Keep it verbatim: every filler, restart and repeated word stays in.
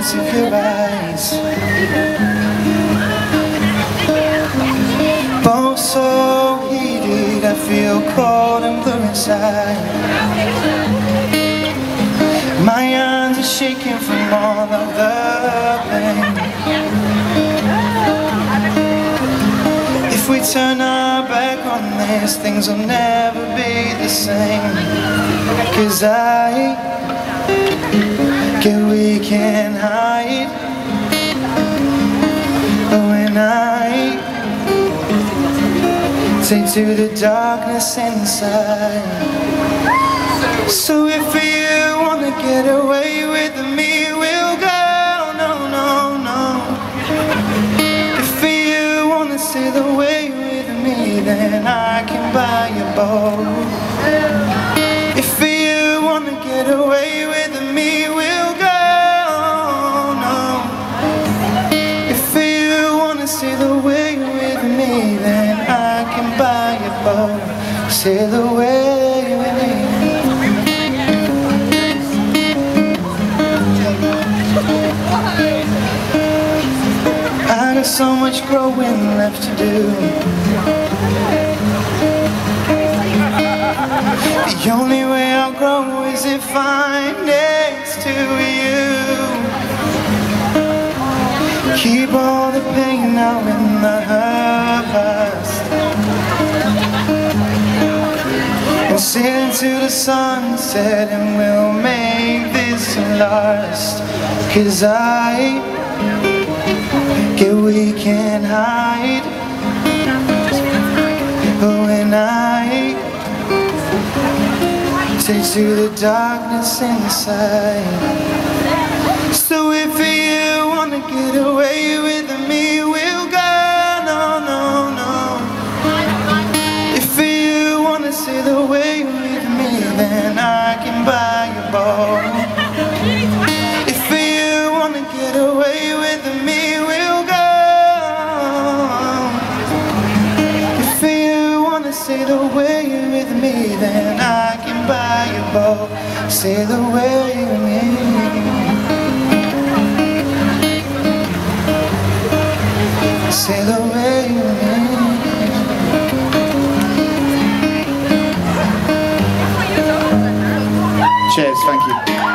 brilliance of your eyes, both so heated I feel cold and blue inside. My hands are shaking from all of the pain. If we turn our back on this, things will never be the same. Cause I get weak and hide, but when I take to the darkness inside. So if you wanna get away with me, we'll go, no, no, no. If you wanna sail away with me, then I can buy you boat. If you wanna get away with me, we'll go, no. If you wanna sail away with me, then I can buy you boat. Sail away with me. I got so much growing left to do. The only way I'll grow is if I'm next to you. Keep all the pain now in the past, and sail into the sunset, and we'll make this last. Cause I get weak and hide, but when I take to the darkness inside. So if you wanna get away with me, we'll go, no, no, no. If you wanna sail away with me, then I can buy you boat. If you wanna get away with me, we'll go. If you wanna sail away with me, then I can buy you boat. Sail away with me. Sail away with me. Cheers, thank you.